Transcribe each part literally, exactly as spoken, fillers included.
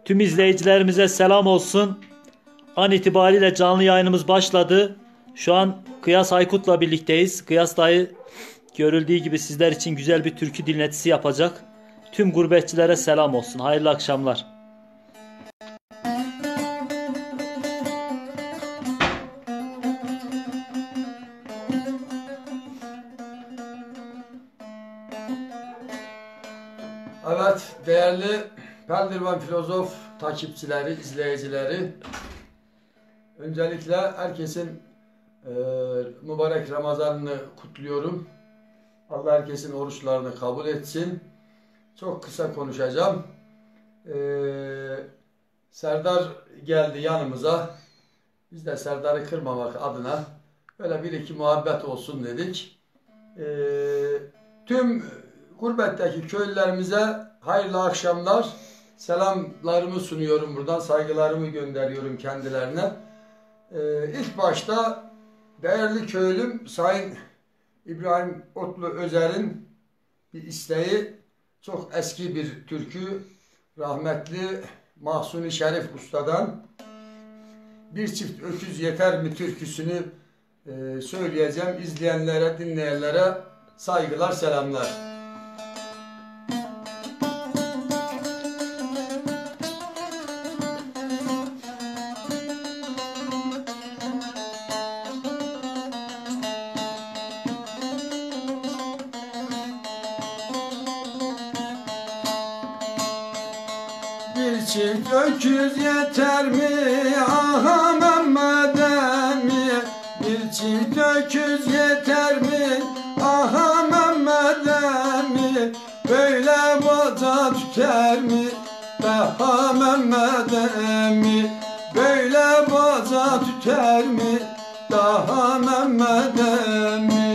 Tüm izleyicilerimize selam olsun. An itibariyle canlı yayınımız başladı. Şu an Kıyas Aykut'la birlikteyiz. Kıyas dayı görüldüğü gibi sizler için güzel bir türkü dinletisi yapacak. Tüm gurbetçilere selam olsun. Hayırlı akşamlar. Evet, değerli Peldirvan Filozof takipçileri, izleyicileri, öncelikle herkesin e, mübarek Ramazan'ını kutluyorum. Allah herkesin oruçlarını kabul etsin. Çok kısa konuşacağım. E, Serdar geldi yanımıza. Biz de Serdar'ı kırmamak adına böyle bir iki muhabbet olsun dedik. E, tüm gurbetteki köylülerimize hayırlı akşamlar. Selamlarımı sunuyorum buradan. Saygılarımı gönderiyorum kendilerine. Ee, ilk başta değerli köylüm Sayın İbrahim Otlu Özer'in bir isteği, çok eski bir türkü, rahmetli Mahsuni Şerif Usta'dan Bir Çift Öküz Yeter mi türküsünü e, söyleyeceğim. İzleyenlere, dinleyenlere saygılar, selamlar. Bir çift öküz yeter mi aha Mehmet'e mi? Bir çift öküz yeter mi aha Mehmet'e mi? Böyle boza tüter mi daha Mehmet'e mi? Böyle boza tüter mi daha Mehmet'e mi?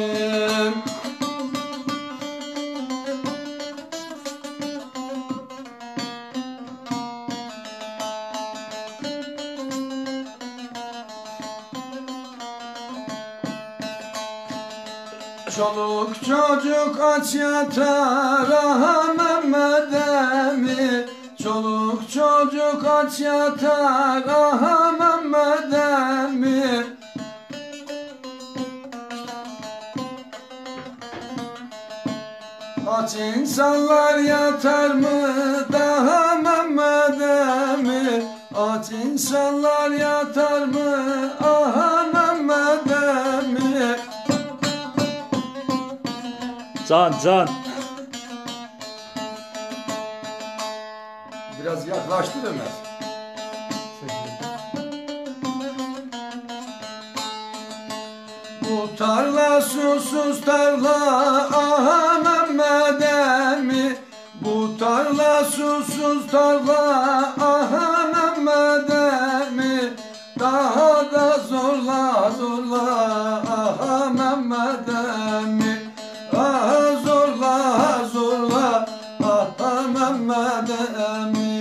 Çoluk çocuk aç yatar aha Mehmet'e mi? Çoluk çocuk aç yatar aha Mehmet'e mi? Aç insanlar yatar mı daha Mehmet'e mi? Aç insanlar yatar mı aha Mehmet'e mi? Can can. Biraz yaklaştı Ömer. Bu tarla susuz tarla aha Mehmet'e mi? Bu tarla susuz tarla aha Mehmet'e mi? Daha da zorla zorla aha Mehmet'e mi? Ah zorla zorla ah Mehmet'e mi?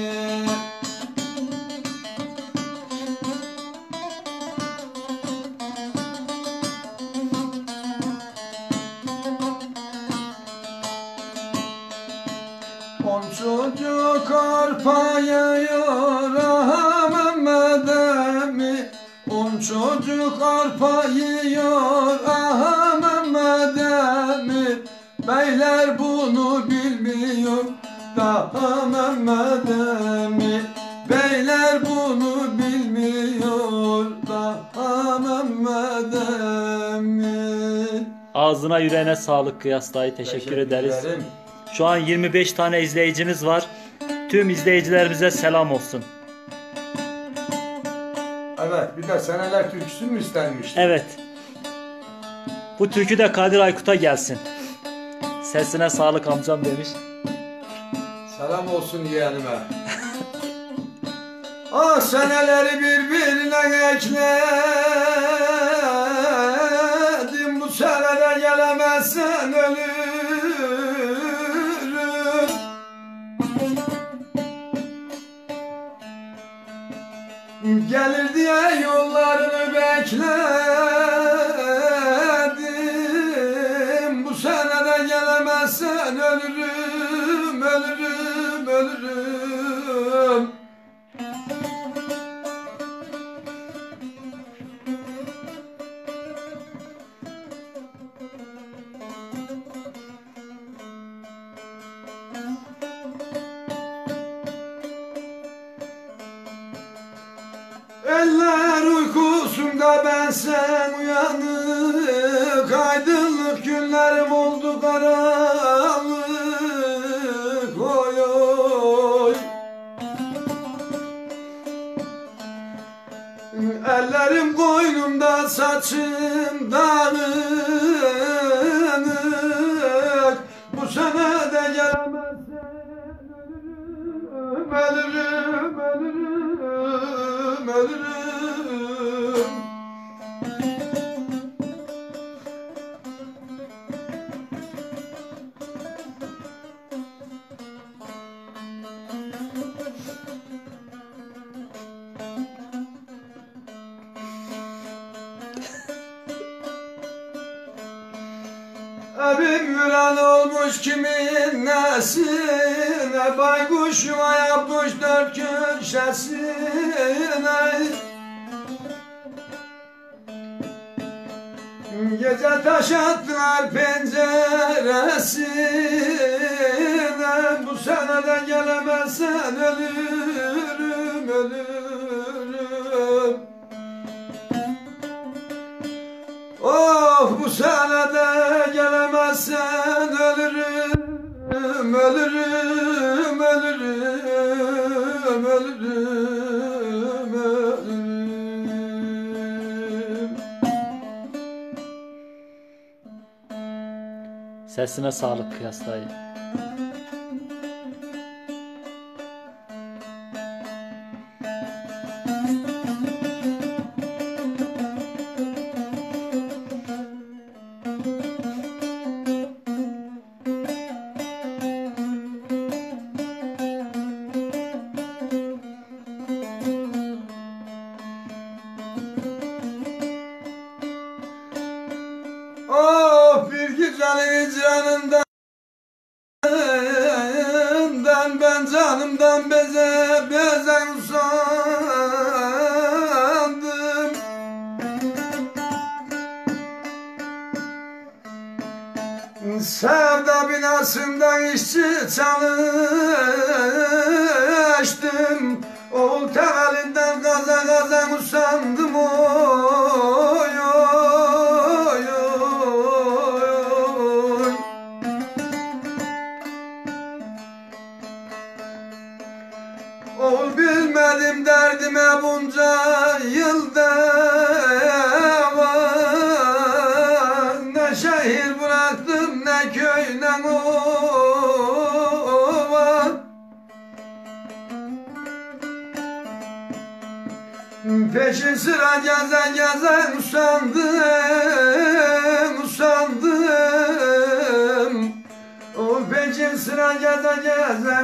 On çocuk arpa yiyor ah Mehmet'e mi? On çocuk arpa yiyor ah Mehmet'e mi? Beyler bunu bilmiyor daha Mehmet'e mi? Beyler bunu bilmiyor daha Mehmet'e mi? Ağzına yüreğine sağlık Kıyas dayı. Teşekkür, Teşekkür ederiz. Ederim. Şu an yirmi beş tane izleyiciniz var. Tüm izleyicilerimize selam olsun. Evet, bir de Seneler türküsü mü istenmişti? Evet. Bu türkü de Kadir Aykut'a gelsin. Sesine sağlık amcam demiş. Selam olsun yeğenime. Ah seneleri birbirine ekledim, bu senede gelemezsen ölürüm. Gelir diye yollarını bekledim, bu senede gelemezsen ölürüm, ölürüm, ölürüm. Eller uykusunda ben sen uyanık, aydınlık günlerim oldu karanlık. Oy oy. Ellerim koynumda, saçım dağınık. Bu sene de gelemezsen ölürüm, ölürüm, ölürüm, ölürüm. Evim viran olmuş kimin nesine, baykuş yuva yapmış dört köşesine. Gece taş attılar penceresine, bu sene de gelemezsen ölürüm, ölürüm. Oh, bu sene de gelemezsen ölürüm, ölürüm, ölürüm, ölürüm, ölürüm. Sesine sağlık Kıyas dayı. Oh, bir güzelin canından ben canımdan beze beze usandım. Sevda binasından işçi çalıştım. Oğul temelinden gaza gaza usandım. Oy oy oy. Oğul bilmedim derdime bunca yılda var. Ne şehir bıraktım, ne köy, ne ova. Peşin sıra gezen gezen usandım, usandım. O peşin sıra gezen gezen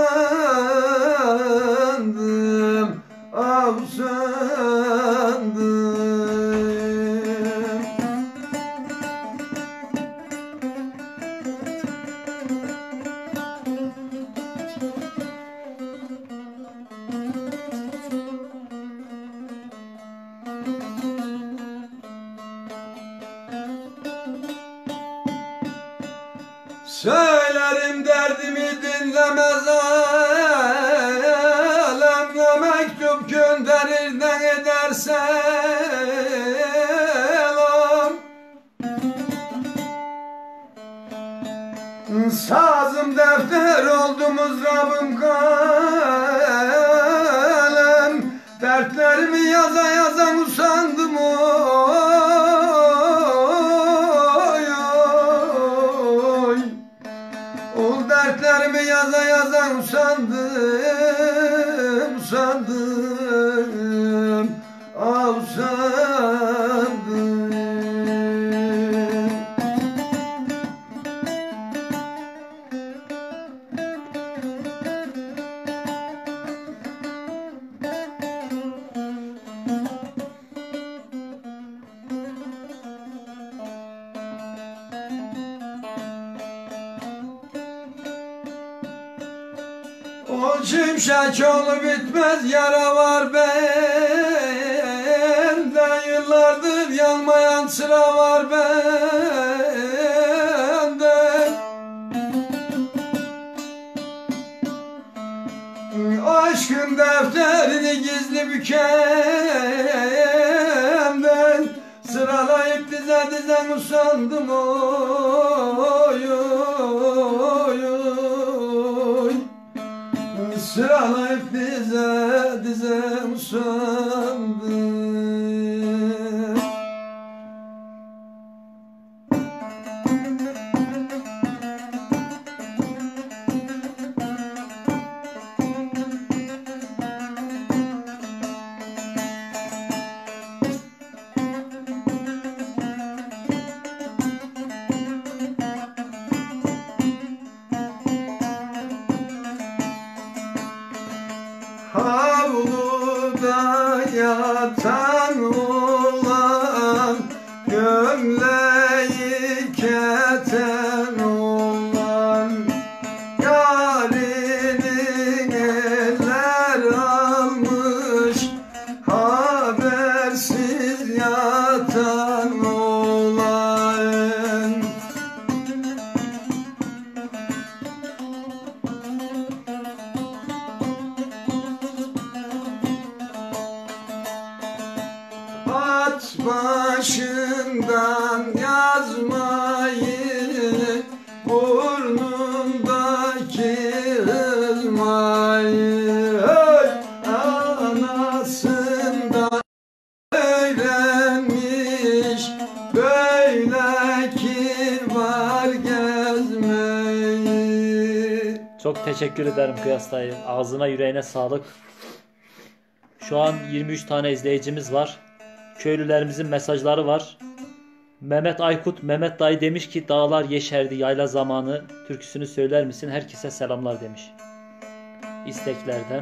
usandım, ah usandım. Söylerim derdimi dinlemez alem, ne mektup gönderir ne ederse selam. Sazım defter oldu, mızrabım kalem. Dertlerimi yaza yaza usandım oy oy. Ol dertlerimi yaza yaza usandım, usandım, ah usandım. O şimşek yolu bitmez yara var bende, yıllardır yanmayan sıra var bende. Aşkın defterini gizli bükenden sıralayıp dize dize usandım oy oy oy. Sıralayıp dize dize usandım. Havluda yatan oğlan, gömleği keten oğlan, yarinin eller almış, habersiz yatan oğlan. At başından yazmayı, burnundaki hızmayı, hey! Anasından öğrenmiş böyle kibar gezmeyi. Çok teşekkür ederim Kıyas dayı. Ağzına yüreğine sağlık. Şu an yirmi üç tane izleyicimiz var. Köylülerimizin mesajları var. Mehmet Aykut, Mehmet dayı demiş ki dağlar yeşerdi yayla zamanı türküsünü söyler misin? Herkese selamlar demiş. İsteklerden.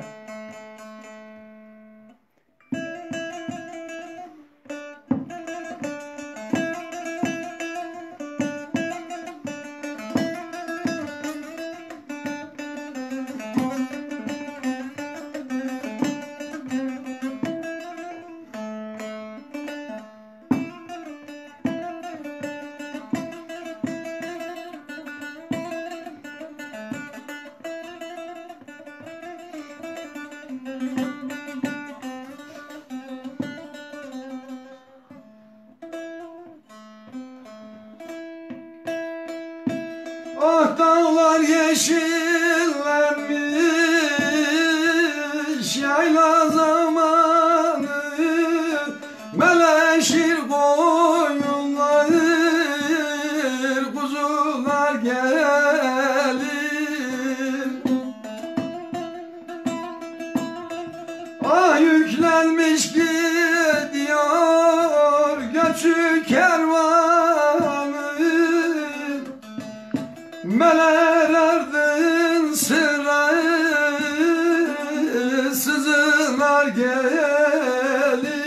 Ah dağlar yeşillenmiş yayla zamanı, meleşir koyunlar, kuzular gelir. Ah yüklenmiş gidiyor göçü kervanı, meler ardın sıra sızılar gelir.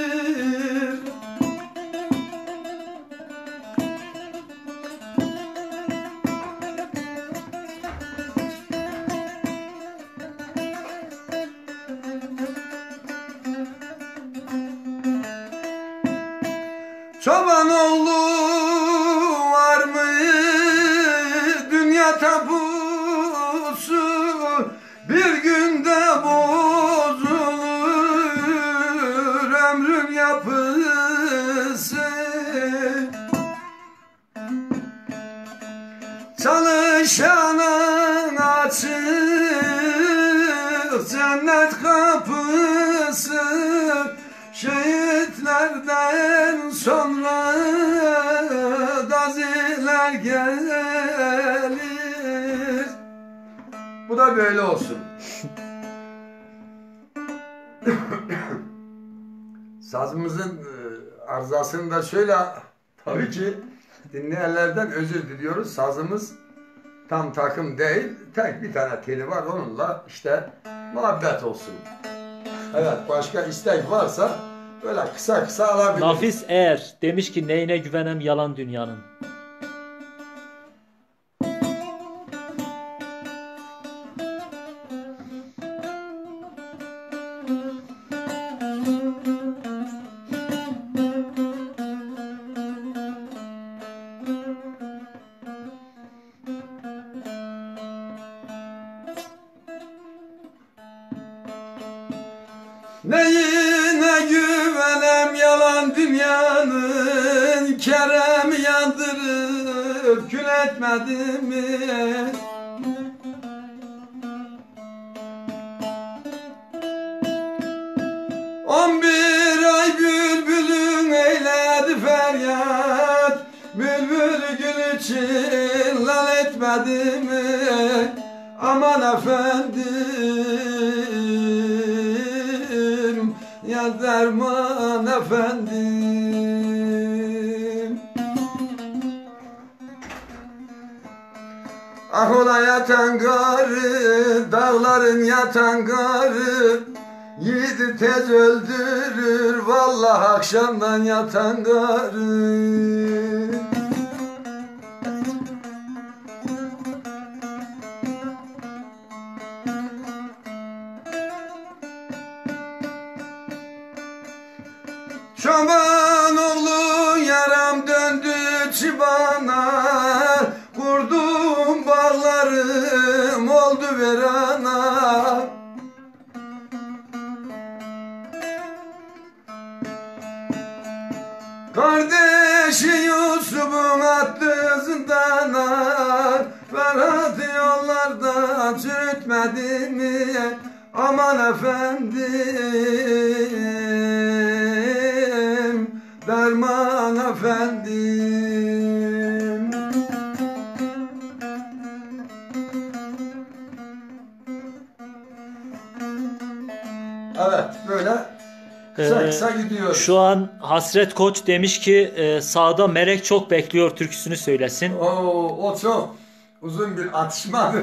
Çoban oğlu var mı dünya tapusu, bir günde bozulur ömrün yapısı. Çalışanın açık cennet kapısı, şehitlerden sonra gaziler gelir. Bu da böyle olsun. Sazımızın e, arızasını da şöyle, tabii ki dinleyenlerden özür diliyoruz. Sazımız tam takım değil, tek bir tane teli var, onunla işte muhabbet olsun. Evet, başka istek varsa böyle kısa kısa alabiliriz. Nafis Er demiş ki neyine güvenem yalan dünyanın. Neyine güvenem yalan dünyanın, kerem yandırıp kül etmedi mi? On bir ay bülbülün eyledi feryat, bülbül gül için lal etmedi mi? Aman efendim, ya derman efendim. Ah ola yatan garı, dağların yatan garı, yiğidi tez öldürür vallahi akşamdan yatan garı. Çoban oğlu yaram döndü çibana, kurdum bağlarım oldu verana. Kardeşi Yusuf'un attı zindana, Ferhat yollarda çürütmedi mi? Aman efendim, derman efendim. Evet, böyle kısa kısa gidiyor. Şu an Hasret Koç demiş ki e, sağda melek çok bekliyor türküsünü söylesin. Oo, o çok uzun bir atışmadır.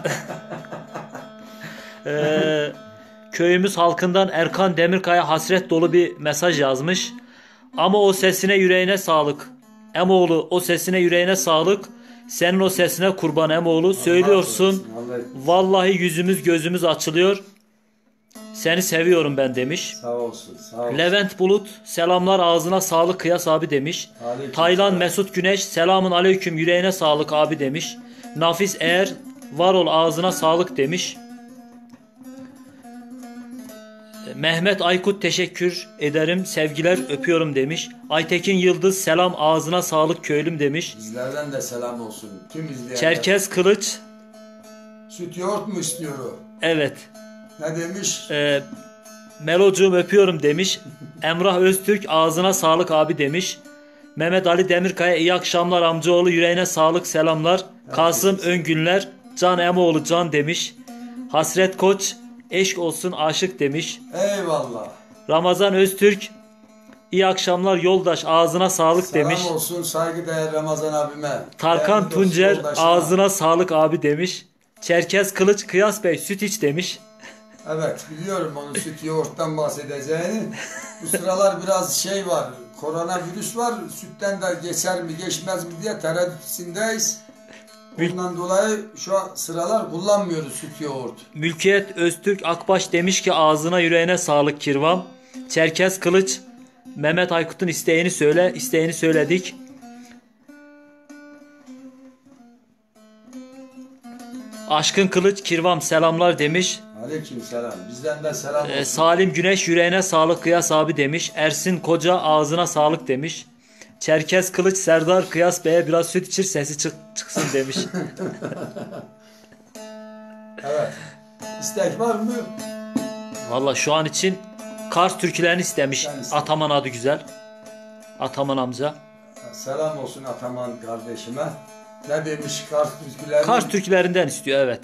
e, köyümüz halkından Erkan Demirkaya hasret dolu bir mesaj yazmış. Ama o sesine yüreğine sağlık. Emoğlu o sesine yüreğine sağlık. Senin o sesine kurban Emoğlu. Söylüyorsun. Vallahi yüzümüz gözümüz açılıyor. Seni seviyorum ben demiş. Sağ olsun, sağ olsun. Levent Bulut selamlar ağzına sağlık Kıyas abi demiş. Aleyküm Taylan selam. Mesut Güneş selamun aleyküm yüreğine sağlık abi demiş. Nafis Eğer var ol ağzına sağlık demiş. Mehmet Aykut teşekkür ederim sevgiler öpüyorum demiş. Aytekin Yıldız selam ağzına sağlık köylüm demiş. Bizlerden de selam olsun tüm izleyenler. Çerkez Kılıç Süt yoğurt mu istiyor o? evet. Ne demiş? E, Melocuğum öpüyorum demiş. Emrah Öztürk ağzına sağlık abi demiş. Mehmet Ali Demirkaya iyi akşamlar amcaoğlu yüreğine sağlık selamlar. Evet, Kasım Öngünler Can Emoğlu Can demiş. Hasret Koç eşk olsun aşık demiş. Eyvallah. Ramazan Öztürk iyi akşamlar yoldaş ağzına sağlık Selam demiş. Selam olsun saygıdeğer Ramazan abime. Tarkan Değerli Tuncer yoldaşıma. ağzına sağlık abi demiş. Çerkez Kılıç Kıyas Bey süt iç demiş. Evet biliyorum onun süt yoğurttan bahsedeceğini. Bu sıralar biraz şey var, koronavirüs var. Sütten de geçer mi geçmez mi diye tereddütündeyiz. Bundan dolayı şu sıralar kullanmıyoruz süt yoğurt. Mülkiyet Öztürk Akbaş demiş ki ağzına yüreğine sağlık Kirvam. Çerkez Kılıç Mehmet Aykut'un isteğini söyle. İsteğini söyledik. Aşkın Kılıç Kirvam selamlar demiş. Aleyküm selam. Bizden de selam olsun. Ee, Salim Güneş yüreğine sağlık Kıyas abi demiş. Ersin Koca ağzına sağlık demiş. Çerkez Kılıç Serdar Kıyas Bey'e biraz süt içir sesi çık çıksın demiş. Evet. İstek var mı? Valla şu an için Kars türkülerini istemiş. Ataman adı güzel. Ataman amca. Selam olsun Ataman kardeşime. Ne demiş Kars türkülerini? Kars türkülerinden istiyor evet.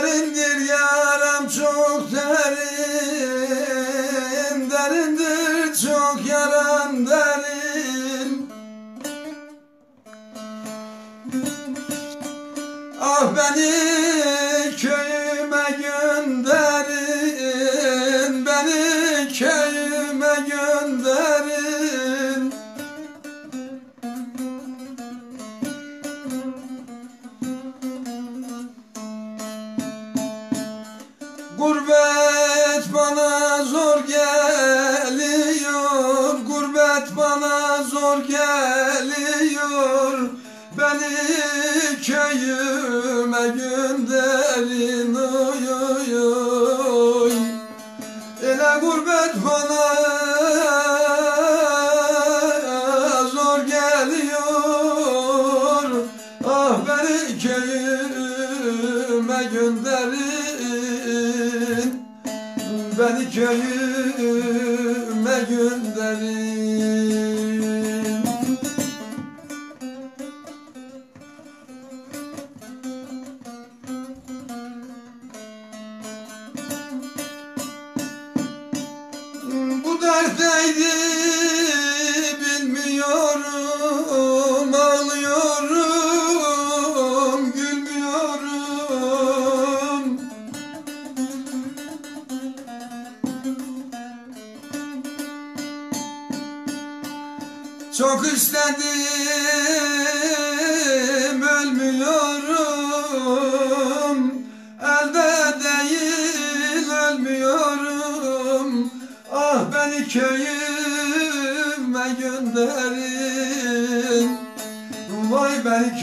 Derindir yaram çok derin, derindir çok yaram derin. Ah beni köyüme gönderin, beni köyüme gönderin. Gurbet bana zor geliyor, gurbet bana zor geliyor. Beni köyüme gönderin, oy oy oy. Ele gurbet bana zor geliyor. Ah beni köyüme gönderin, beni köyüme gönderin. Bu dertteydi bilmiyorum, ağlıyorum, gülmüyorum. Çok istedim, ölmüyorum, elde değil ölmüyorum. Ah beni köyüme gönderin, vay beni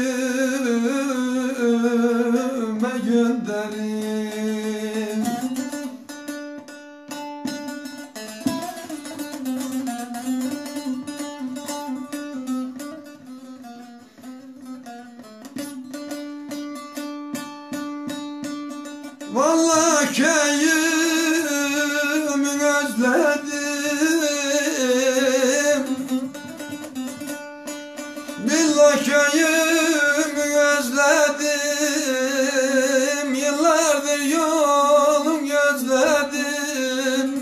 köyüme gönderin. Vallahi köyümü özledim, billahi köyümü özledim. Yıllardır yolum gözledim.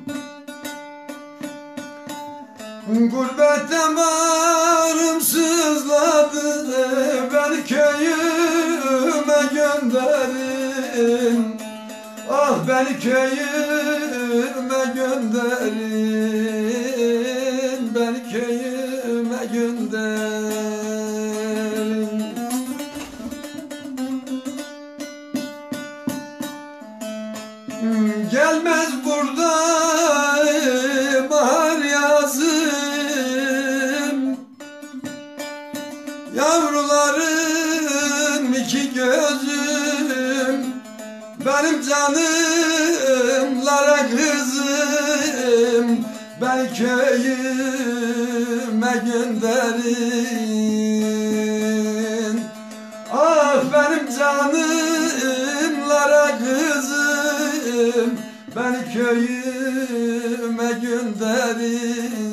Gurbetten bağrım sızladı, beni köyüme gönderin. Ah beni köyüme gönderin, beni köyüme gönderin. Gelmez burada bahar yazım, yavruların iki gözüm, benim canımlara kızım, beni köyüme gönderin. Ah benim canımlara kızım, beni köyüme gönderin.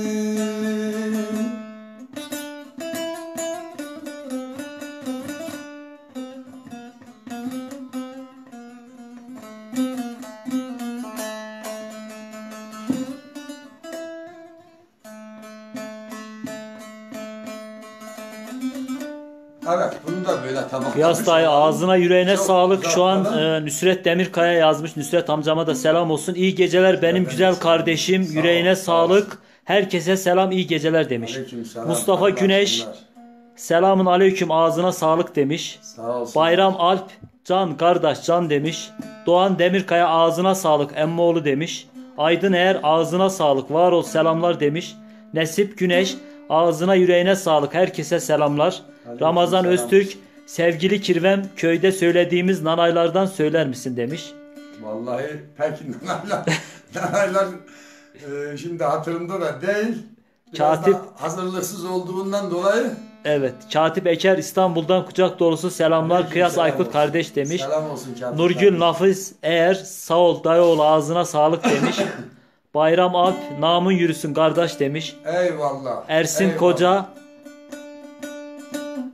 Evet, bunu da böyle tamam. Kıyas dayı ağzına yüreğine sağlık. Şu an e, Nusret Demirkaya yazmış. Nusret amcama da selam olsun. İyi geceler benim güzel kardeşim. Yüreğine sağlık. Herkese selam, iyi geceler demiş. Aleykümselam. Mustafa Güneş selamun aleyküm, ağzına sağlık demiş. Sağ olsun. Bayram Alp can kardeş can demiş. Doğan Demirkaya ağzına sağlık emmoğlu demiş. Aydın Eğer ağzına sağlık var ol selamlar demiş. Nesip Güneş ağzına yüreğine sağlık, herkese selamlar. Aleyküm Ramazan selam. Öztürk sevgili Kirvem köyde söylediğimiz nanaylardan söyler misin demiş. Vallahi peki nanaylar, nanaylar e, şimdi hatırımda da değil. Biraz Katip- da hazırlıksız olduğundan dolayı. Evet, Katip Eker İstanbul'dan kucak dolusu selamlar. Aleyküm Kıyas selam Aykut olsun. kardeş demiş. Selam olsun Katip. Nurgül Nafiz Eğer sağ ol dayıoğlu ağzına sağlık demiş. Bayram Alp namın yürüsün kardeş demiş. Eyvallah. Ersin eyvallah. Koca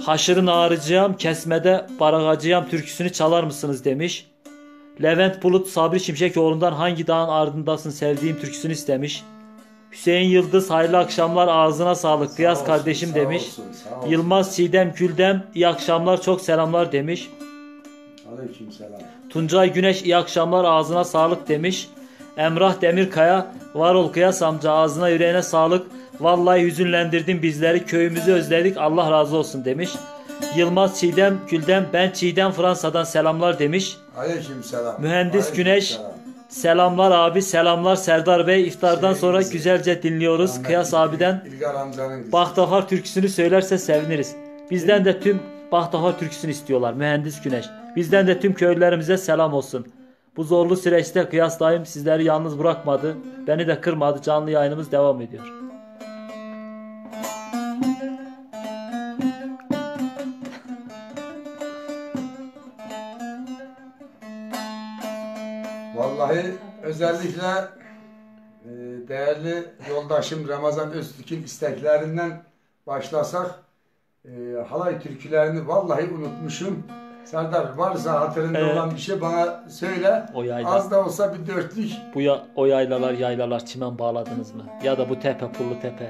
Haşırın ağrıcıyam, kesmede baragacıyam türküsünü çalar mısınız demiş. Levent Bulut Sabri Şimşekoğlu'ndan hangi dağın ardındasın sevdiğim türküsünü istemiş. Hüseyin Yıldız hayırlı akşamlar, ağzına sağlık Kıyas olsun, kardeşim sağ demiş. olsun, sağ olsun. Yılmaz Çiğdem Güldem iyi akşamlar, çok selamlar demiş. Aleykümselam. Tuncay Güneş iyi akşamlar, ağzına sağlık demiş. Emrah Demirkaya var ol Kıyas amca, ağzına yüreğine sağlık. Vallahi hüzünlendirdin bizleri, köyümüzü özledik, Allah razı olsun demiş. Yılmaz Çiğdem Güldem ben Çiğdem Fransa'dan selamlar demiş. Aleykümselam. Mühendis Aleyküm Güneş selam. selamlar abi, selamlar Serdar Bey, iftardan Sevgili sonra bizi. güzelce dinliyoruz. Rahmetli Kıyas abiden İlgar amcanın kızı. Bahtahar türküsünü söylerse seviniriz. Bizden de tüm Bahtahar türküsünü istiyorlar Mühendis Güneş. Bizden de tüm köylülerimize selam olsun. Bu zorlu süreçte Kıyas dayım sizleri yalnız bırakmadı. Beni de kırmadı. Canlı yayınımız devam ediyor. Vallahi özellikle e, değerli yoldaşım Ramazan Öztürk'ün isteklerinden başlasak, e, halay türkülerini vallahi unutmuşum. Serdar, varsa hatırında Evet. olan bir şey bana söyle. O yayla. Az da olsa bir dörtlük. Bu ya, o yaylalar yaylalar çimen bağladınız mı? Ya da bu tepe pullu tepe.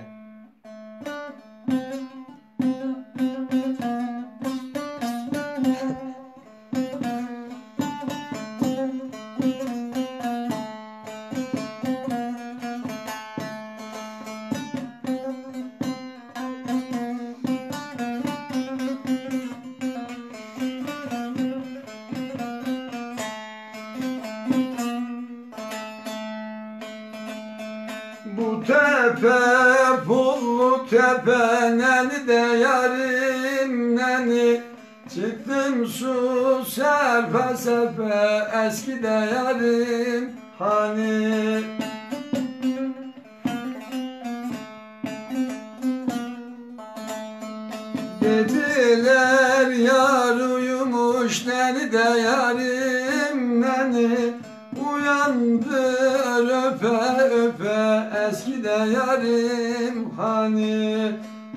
Bu tepe pullu tepe neni de yarim neni, çıktım su serpe serpe eski de yarim hani. Dediler yar uyumuş neni de yarim neni, uyandır öpe öpe eski de yarim hani.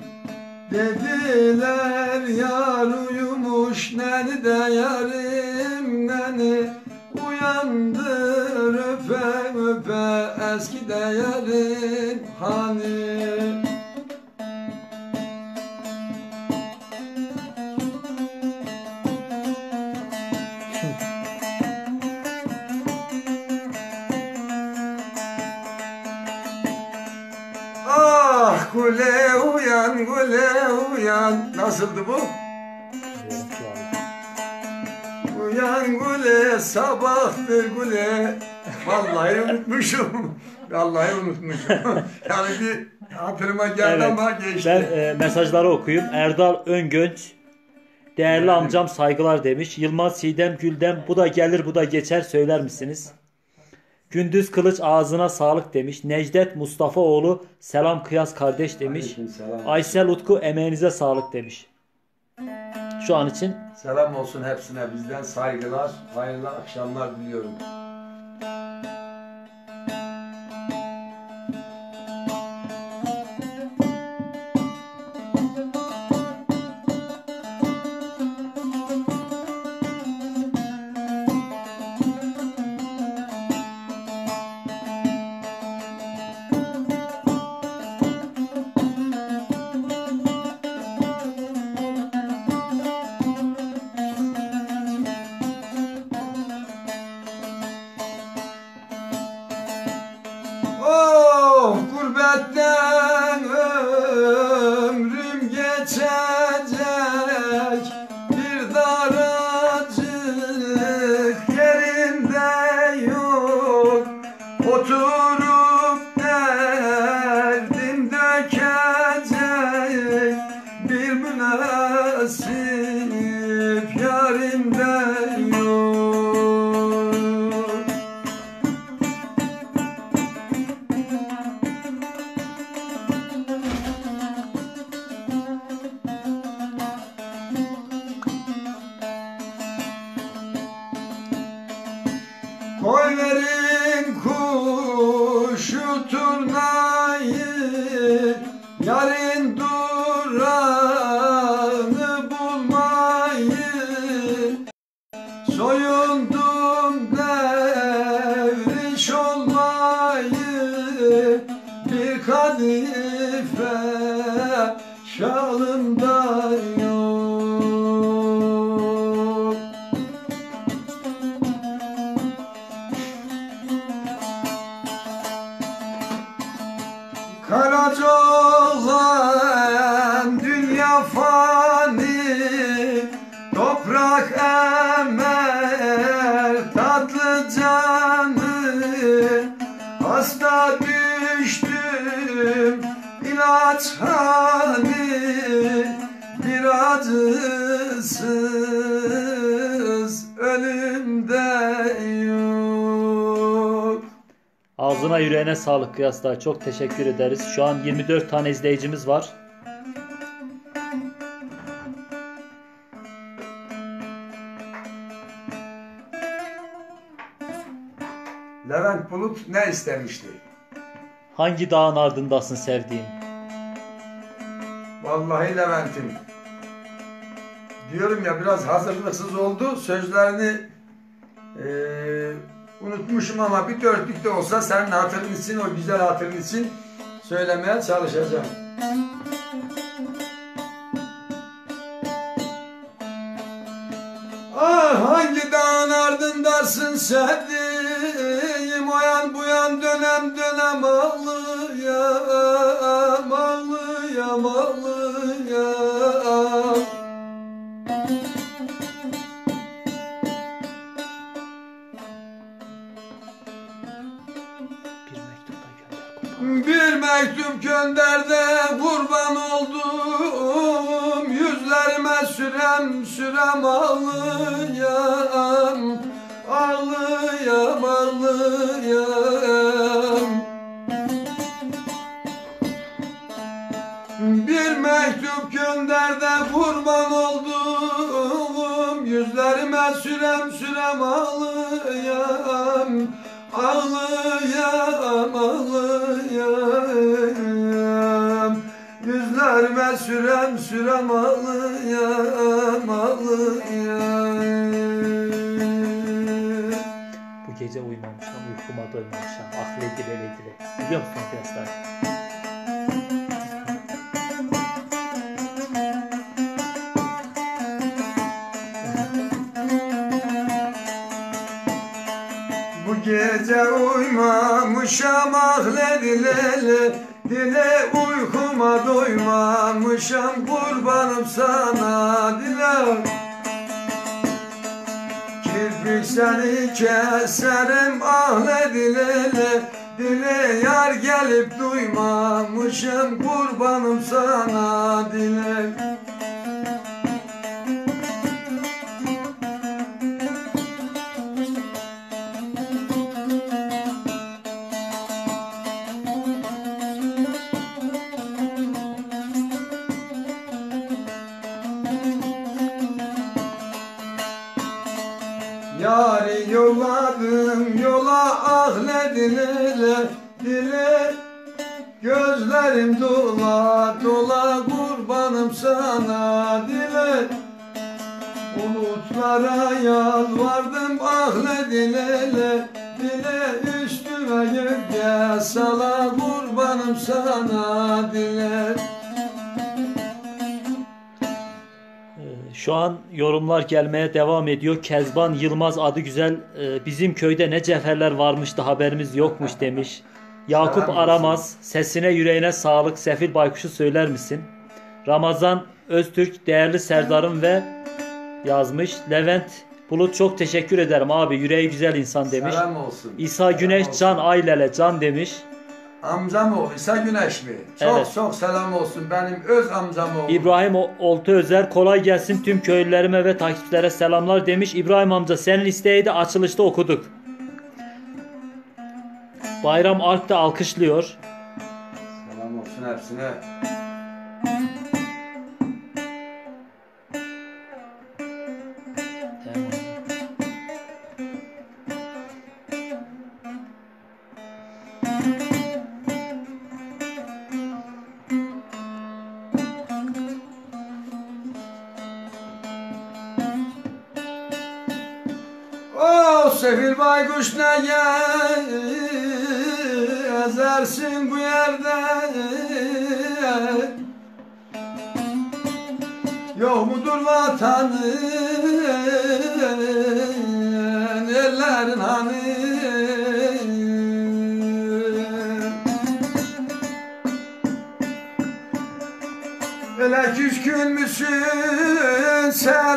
Dediler yar uyumuş neni de yarim neni, uyandır öpe öpe eski de yarim hani. Ah kule uyan kule uyan. Nasıldı bu? Uyan kule sabahtır kule. Vallahi unutmuşum. Vallahi unutmuşum. Yani bir hatırıma geldi Evet, ama geçti. ben e, mesajları okuyayım. Erdal Öngönç değerli amcam saygılar demiş. Yılmaz Çiğdem Güldem bu da gelir bu da geçer söyler misiniz? Gündüz Kılıç ağzına sağlık demiş. Necdet Mustafaoğlu selam Kıyas kardeş demiş. Aleykümselam. Aysel Utku emeğinize sağlık demiş. Şu an için Selam olsun hepsine bizden saygılar, hayırlı akşamlar diliyorum. Oh gurbetten ömrüm geçecek, bir daracık yerinde yok, oturup derdim dökecek, bir münasip yarimde yok. Koy verin kuşu turnayı, yarın duranı aç hali bir acısız ölümde yok. Ağzına yüreğine sağlık Kıyas Dayı. Çok teşekkür ederiz. Şu an yirmi dört tane izleyicimiz var. Levent Bulut ne istemişti? Hangi dağın ardındasın sevdiğim? Vallahi Levent'im. Diyorum ya biraz hazırlıksız oldu. Sözlerini eee, unutmuşum ama bir dörtlük de olsa senin hatırın için, o güzel hatırın için söylemeye çalışacağım. Ah hangi dağın ardındasın sevdiğim, o yan bu yan dönem dönem ağlıyam, ağlıyam, ağlıyam. Bir mektup gönder de kurban oldum, yüzlerime sürem sürem ağlıyam, ağlıyam, ağlıyam. Bir mektup gönder de kurban oldum, yüzlerime sürem sürem ağlıyam, ağlıyam, ağlıyam. Yüzlerime sürem sürem ağlıyam, ağlıyam. Bu gece uyumamışam, uykuma doymamışam. Ah ledile ledile. Biliyor musun arkadaşlar? Bu gece uyumamışam, ah ledile dile, uykuma doymamışam, kurbanım sana dile. Kirpik seni keserim, ah ledile dile, yar gelip duymamışım, kurbanım sana dile. Yari yolladım yola, ah ledile dile, gözlerim dola dola, kurbanım sana dile. Bulutlara yalvardım, ah ledile dile, üstüme gölge sala, kurbanım sana dile. Şu an yorumlar gelmeye devam ediyor. Kezban Yılmaz adı güzel. e, Bizim köyde ne cevherler varmış da haberimiz yokmuş demiş. Yakup Selam Aramaz, sesine yüreğine sağlık. Sefil Baykuş'u söyler misin? Ramazan Öztürk, değerli Serdar'ım ve yazmış. Levent Bulut, çok teşekkür ederim abi. Yüreği güzel insan demiş. Selam olsun. İsa Selam Güneş, olsun. Can Aylele Can demiş. Amcam oğlu İsa Güneş mi? Çok Evet. çok selam olsun, benim öz amcam oğlu. İbrahim Oltu Özer, kolay gelsin tüm köylülerime ve takipçilere selamlar demiş. İbrahim amca, senin isteği de açılışta okuduk. Bayram Alp de alkışlıyor. Selam olsun hepsine. Oh sefil baykuş ne gezersin bu yerde, yok mudur vatanın ellerin hani. Öyle küskün müsün,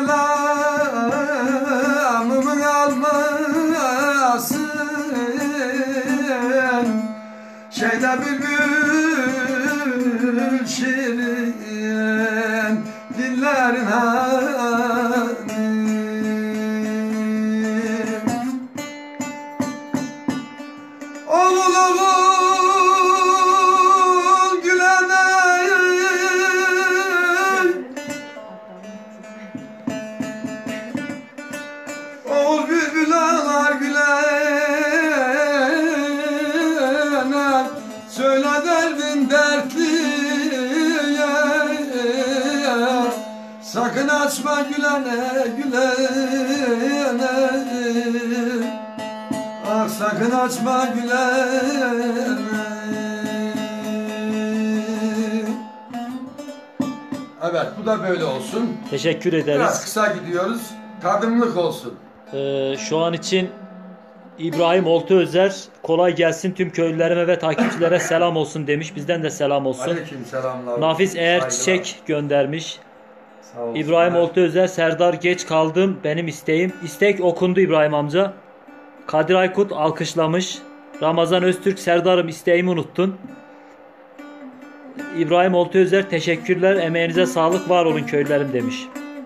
selamımı almasın. Şeyde bülbül şirin dillerin hani. Oğul oğul gülene oğul bülbüller gülene söyle derdin dertliye sakın açma gülene gülene ah sakın açma gülene. Evet bu da böyle olsun. Teşekkür Biraz ederiz. kısa gidiyoruz. Tadımlık olsun. Ee, şu an için İbrahim Oltuözer kolay gelsin tüm köylülerime ve takipçilere selam olsun demiş. Bizden de selam olsun. Aleyküm selamlar. Nafiz Eğer Saygılar. Çiçek göndermiş. Sağ olsunlar. İbrahim Oltuözer, Serdar geç kaldım benim isteğim. İstek okundu İbrahim amca. Kadir Aykut alkışlamış. Ramazan Öztürk, Serdar'ım isteğimi unuttun. İbrahim Oltuözer teşekkürler, emeğinize sağlık, var olun köylülerim demiş.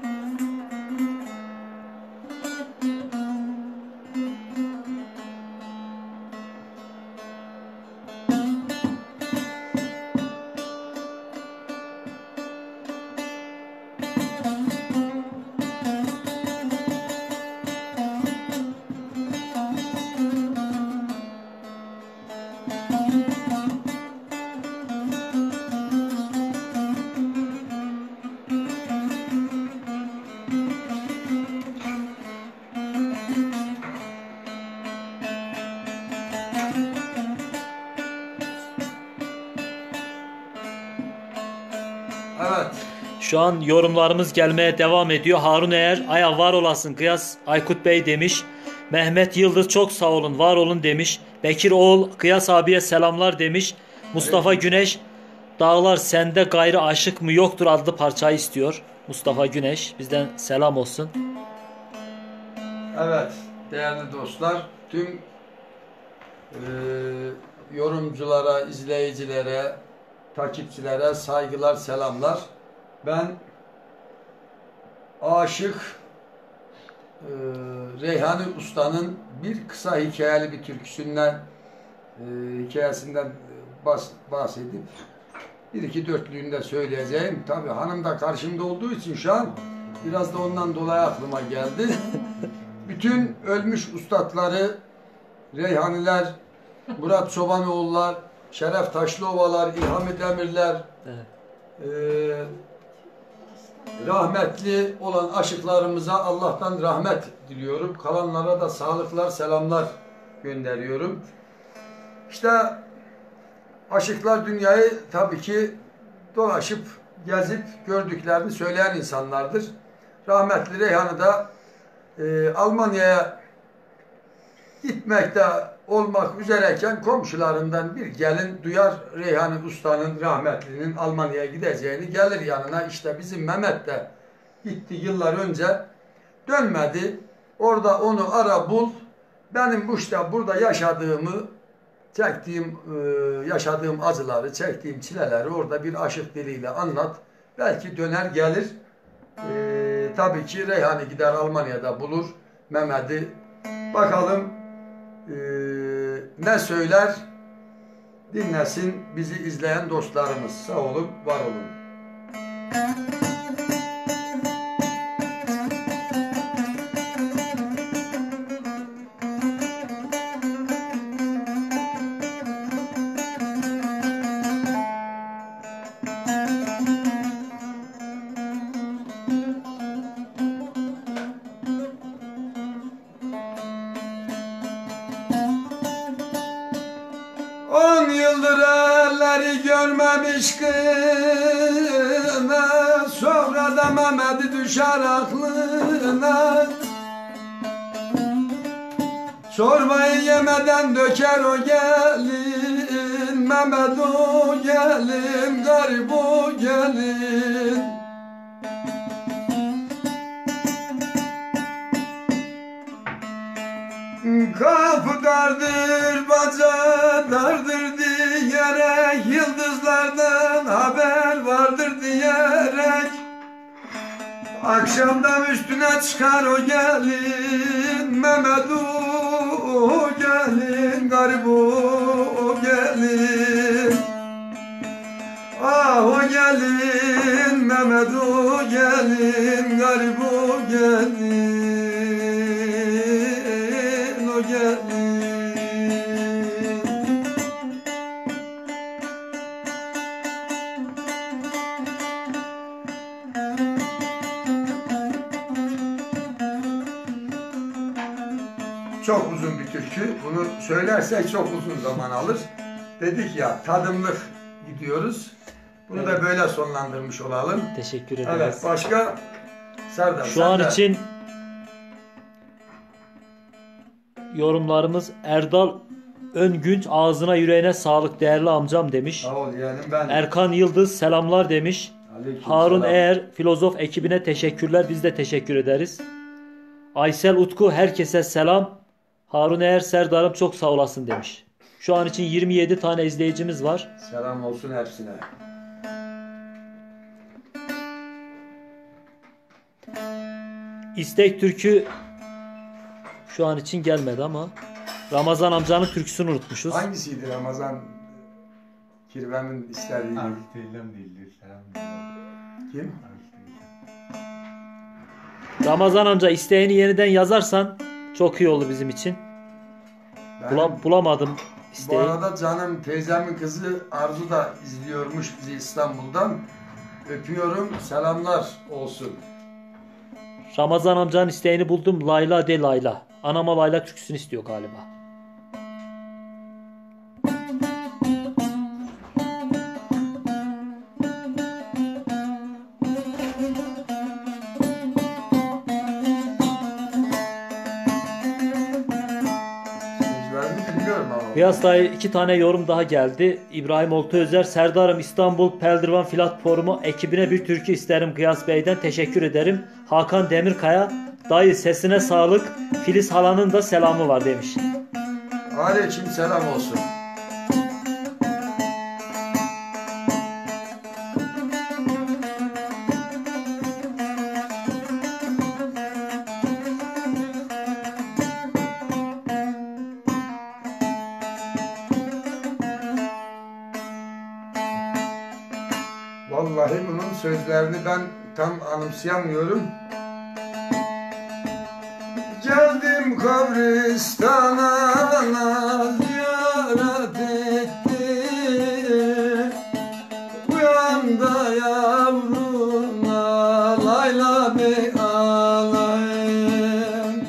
Evet. Şu an yorumlarımız gelmeye devam ediyor. Harun Eğer, aya var olasın Kıyas Aykut Bey demiş. Mehmet Yıldız çok sağ olun, var olun demiş. Bekir Oğul, Kıyas abiye selamlar demiş. Mustafa Güneş, Dağlar Sende Gayrı Aşık mı Yoktur adlı parçayı istiyor. Mustafa Güneş, bizden selam olsun. Evet değerli dostlar, tüm e, yorumculara, izleyicilere, takipçilere saygılar, selamlar. Ben aşık e, Reyhani Usta'nın bir kısa hikayeli bir türküsünden e, hikayesinden bas, bahsedip bir iki dörtlüğünde söyleyeceğim. Tabi hanım da karşımda olduğu için şu an biraz da ondan dolayı aklıma geldi. Bütün ölmüş ustadları, Reyhaniler, Murat Çobanoğullar, Şeref Taşlıovalar, İlhami Demirler, Evet. e, rahmetli olan aşıklarımıza Allah'tan rahmet diliyorum. Kalanlara da sağlıklar, selamlar gönderiyorum. İşte aşıklar dünyayı tabii ki dolaşıp, gezip gördüklerini söyleyen insanlardır. Rahmetli Reyhan'ı da e, Almanya'ya gitmekte olmak üzereyken komşularından bir gelin duyar Reyhani Usta'nın, rahmetlinin Almanya'ya gideceğini, gelir yanına. İşte bizim Mehmet de gitti yıllar önce, dönmedi. Orada onu ara bul. Benim bu işte burada yaşadığımı, çektiğim, yaşadığım acıları, çektiğim çileleri orada bir aşık diliyle anlat. Belki döner gelir. Ee, tabii ki Reyhani gider Almanya'da bulur Mehmet'i. Bakalım ee, ne söyler, dinlesin bizi izleyen dostlarımız. Sağ olun, var olun. On yıldır elleri görmemiş kına, sonra da Mehmet'i düşer aklına. Çorbayı yemeden döker o gelin, Mehmet o gelin, garip o gelin. Kapı dardır, baca dardır diyerek yıldızlardan haber var. vardır diyerek akşamdan üstüne çıkar o gelin Mehmet o gelin garip o gelin ah o gelin Mehmet o gelin garip o gelin o gelin. Çok uzun bir türkü. Bunu söylersek çok uzun zaman alır. Dedik ya tadımlık gidiyoruz. Bunu evet. da böyle sonlandırmış olalım. Teşekkür ederiz. Evet, başka Serdar. Şu an de... için yorumlarımız Erdal Öngünç ağzına yüreğine sağlık değerli amcam demiş. Sağ ol yani ben. Erkan Yıldız selamlar demiş. Aleyküm Harun selam. Eğer filozof ekibine teşekkürler. Biz de teşekkür ederiz. Aysel Utku herkese selam. Harun Eğer Serdar'ım çok sağ olasın demiş. Şu an için yirmi yedi tane izleyicimiz var. Selam olsun hepsine. İstek türkü şu an için gelmedi ama Ramazan amcanın türküsünü unutmuşuz. Hangisiydi Ramazan Kirve'nin istediği? Arif Teylem değildir. Selam değildir. Kim? Arif Teylem. Ramazan amca isteğini yeniden yazarsan çok iyi olur bizim için. Ben, Bula, bulamadım bu isteği. arada canım teyzemin kızı Arzu da izliyormuş bizi İstanbul'dan. Öpüyorum. Selamlar olsun. Ramazan amcanın isteğini buldum. Layla de Layla. Anama Layla türküsünü istiyor galiba. Sözlerini bilmiyorum ama. Beyaz dayı iki tane yorum daha geldi. İbrahim Oltuözer, Serdar'ım İstanbul Peldirvan Platformu ekibine bir türkü isterim Kıyas Bey'den teşekkür ederim. Hakan Demirkaya, dayı sesine sağlık. Filiz halanın da selamı var demiş. Aleyküm selam olsun. Vallahi bunun sözlerini ben tam anımsayamıyorum. Geldim kabristana ziyaret ettim. Uyan da yavruna Layla Bey alayım.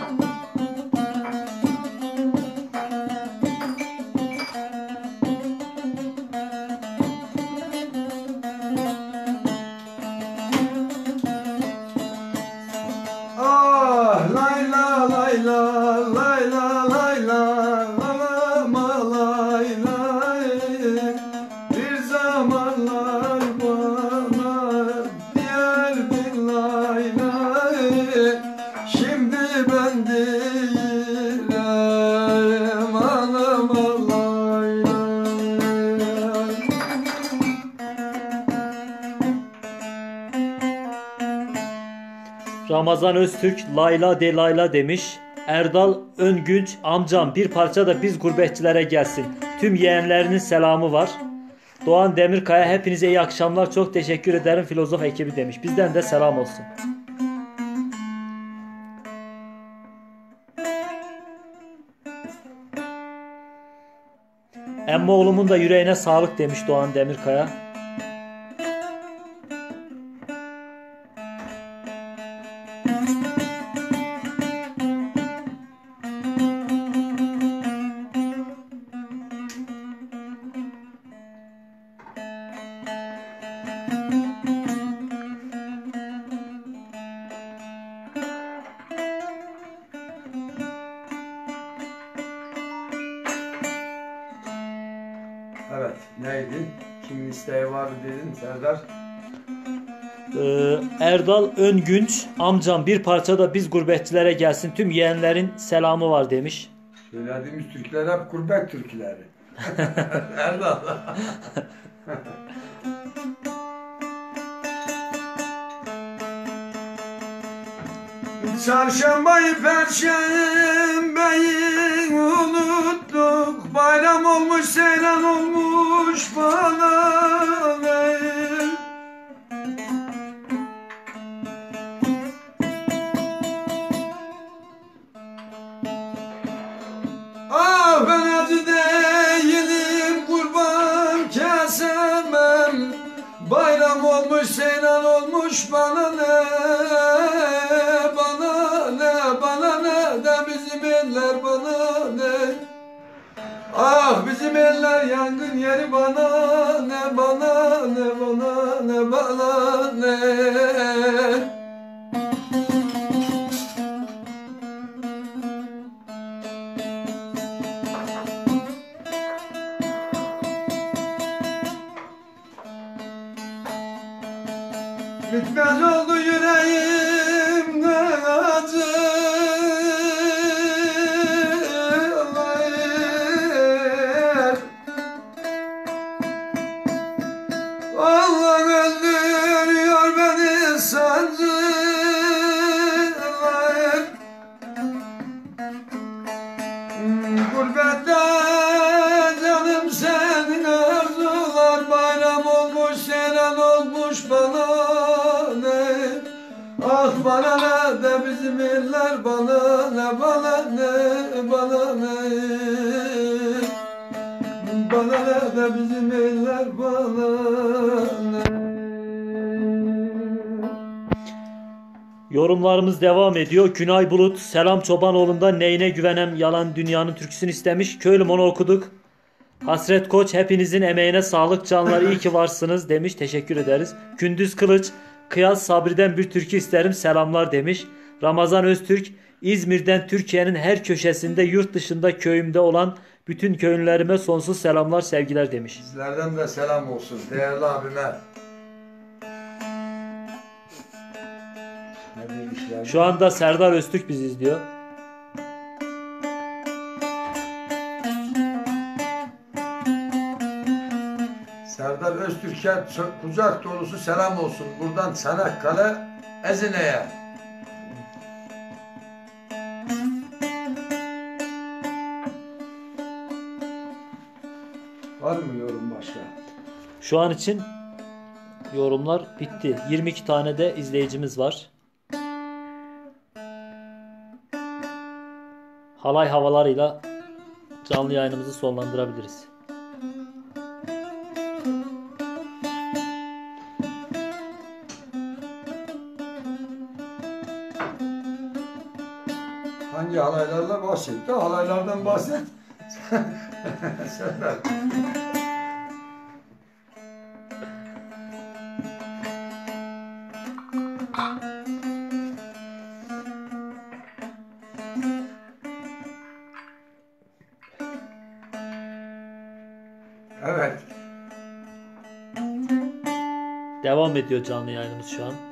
Ah Layla Layla Layla Layla Lalama Layla bir zamanlar bana diyerdin Layla şimdi ben değilim anama Layla. Ramazan Öztürk, Layla de Layla demiş. Erdal Öngünç, amcam bir parça da biz gurbetçilere gelsin. Tüm yeğenlerinin selamı var. Doğan Demirkaya, hepinize iyi akşamlar. Çok teşekkür ederim filozof ekibi demiş. Bizden de selam olsun. Emmoğlumun da yüreğine sağlık demiş Doğan Demirkaya. Evet, neydi? Kimin isteği var dedin Serdar? Ee, Erdal Öngünç, amcam bir parça da biz gurbetçilere gelsin. Tüm yeğenlerin selamı var demiş. Söylediğimiz türküler hep gurbet türküleri. Erdal. Çarşambayı perşembeyi unuttuk. Bayram olmuş seyran olmuş bana. Ah ben acı değilim kurban kesemem. Bayram olmuş seyran olmuş bana ne, bana ne, bana ne de bizim eller bana ne. Ah bizim eller yangın yeri bana ne, bana ne, bana ne, bana ne. Bitmez oldu yüreğimde acı. Allah öldürüyor beni sancı. Gurbette canım senin arzular. Bayram olmuş seyran olmuş bana. Ah bana ne de bizim eller bana ne, bana ne, bana ne. Bana ne de bizim eller bana ne. Yorumlarımız devam ediyor. Günay Bulut, Selam Çobanoğlu'ndan Neyine Güvenem Yalan Dünyanın türküsünü istemiş. Köylüm onu okuduk. Hasret Koç, hepinizin emeğine sağlık canlar, iyi ki varsınız demiş. Teşekkür ederiz. Gündüz Kılıç, Kıyas Sabri'den bir türkü isterim selamlar demiş. Ramazan Öztürk, İzmir'den Türkiye'nin her köşesinde, yurt dışında, köyümde olan bütün köylülerime sonsuz selamlar, sevgiler demiş. Sizlerden de selam olsun değerli abime. Ne demişler? Şu anda Serdar Öztürk bizi izliyor. Serdar Öztürk'e kucak dolusu selam olsun buradan Çanakkale Ezine'ye. Var mı yorum başka? Şu an için yorumlar bitti. yirmi iki tane de izleyicimiz var. Halay havalarıyla canlı yayınımızı sonlandırabiliriz. Hangi halaylarla bahsetti? Halaylardan bahset. Serdar. Evet. Devam ediyor canlı yayınımız şu an.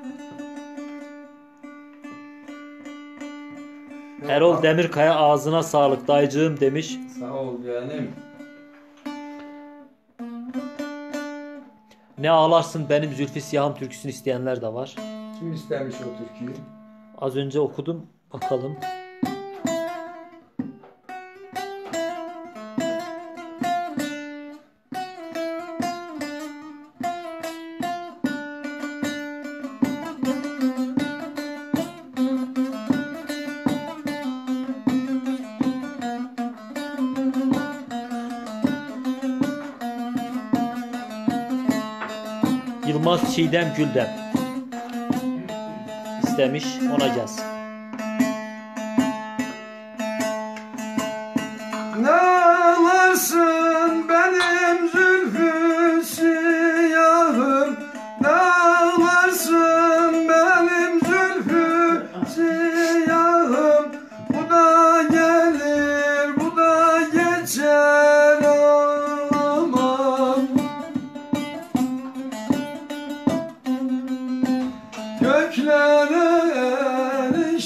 Erol Demirkaya ağzına sağlık dayıcığım demiş. Sağ ol yeğenim. Ne ağlarsın benim Zülfü Siyahım türküsünü isteyenler de var. Kim istemiş o türküyü? Az önce okudum. Bakalım. Yılmaz Çiğdem Güldem istemiş, ona gelsin. Ne ağlarsın benim Zülfü Siyahım, ne ağlarsın benim Zülfü Siyahım. Bu da gelir, bu da geçer aman. Göklere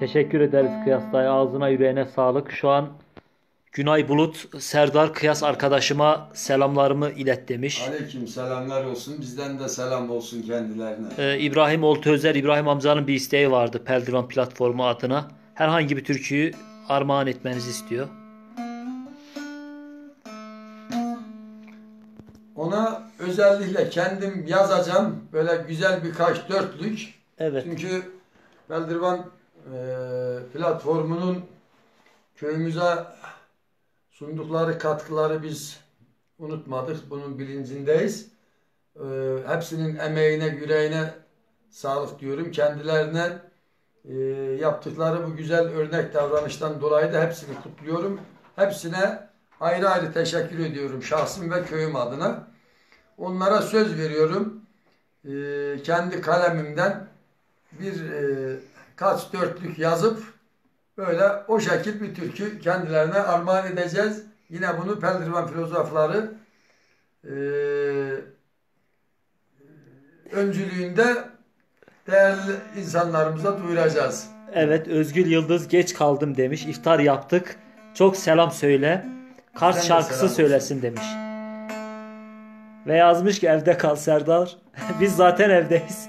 Teşekkür ederiz Kıyas dayı. Ağzına yüreğine sağlık. Şu an Günay Bulut Serdar Kıyas arkadaşıma selamlarımı ilet demiş. Aleyküm selamlar olsun. Bizden de selam olsun kendilerine. Ee, İbrahim Oltuözer, İbrahim amcanın bir isteği vardı Peldivan platformu adına. Herhangi bir türküyü armağan etmenizi istiyor. Ona özellikle kendim yazacağım. Böyle güzel birkaç dörtlük. Evet. Çünkü Peldivan e, platformunun köyümüze sundukları katkıları biz unutmadık. Bunun bilincindeyiz. E, hepsinin emeğine, yüreğine sağlık diyorum. Kendilerine e, yaptıkları bu güzel örnek davranıştan dolayı da hepsini kutluyorum. Hepsine ayrı ayrı teşekkür ediyorum şahsım ve köyüm adına. Onlara söz veriyorum. E, kendi kalemimden bir e, kaç dörtlük yazıp böyle o şekil bir türkü kendilerine armağan edeceğiz. Yine bunu Peldivan filozofları e, öncülüğünde değerli insanlarımıza duyuracağız. Evet, Özgül Yıldız geç kaldım demiş. İftar yaptık. Çok selam söyle. Kars Sen de şarkısı selam söylesin demiş. Ve yazmış ki evde kal Serdar. Biz zaten evdeyiz.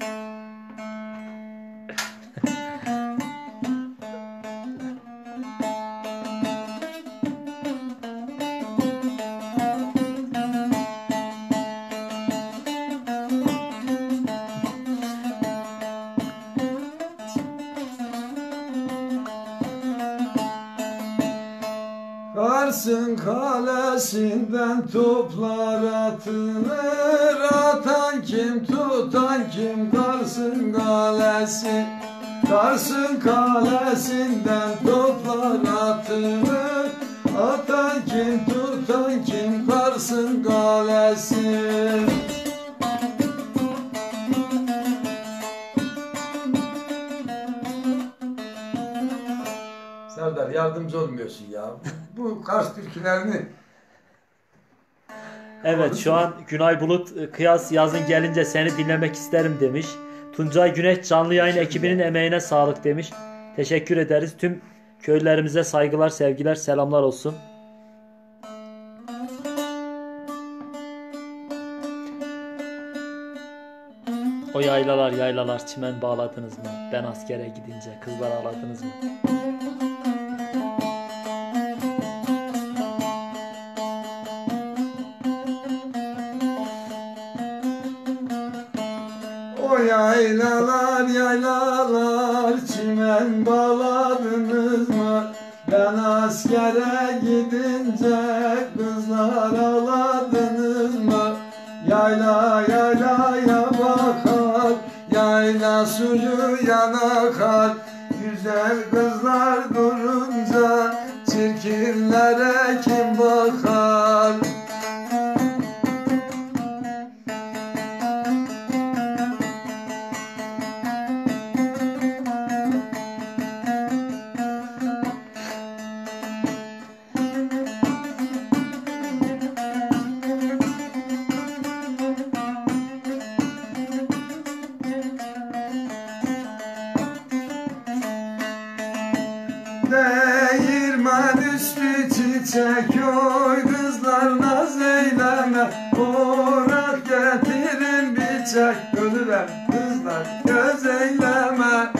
Kars'ın kalesinden toplar atılır, atan kim tutan kim Kars'ın kalesi. Kars'ın kalesinden toplar atılır, atan kim tutan kim Kars'ın kalesi. Serdar yardımcı olmuyorsun ya. Bu Kars türkülerini Evet, şu an Günay Bulut Kıyas yazın gelince seni dinlemek isterim demiş. Tuncay Güneş canlı yayın ekibinin emeğine sağlık demiş. Teşekkür ederiz. Tüm köylerimize saygılar, sevgiler, selamlar olsun. O yaylalar yaylalar çimen bağladınız mı? Ben askere gidince kızlar ağladınız mı? O yaylalar yaylalar çimen bağladınız mı? Ben askere gidince kızlar ağladınız mı? Yayla yaylaya bakar, yayla suyu yanakar. Güzel kızlar durunca çirkinlere kim bakar? Değirmen üstü çiçek oy kızlar naz eyleme. Orak getirin bir çek ölürem kızlar göz eyleme.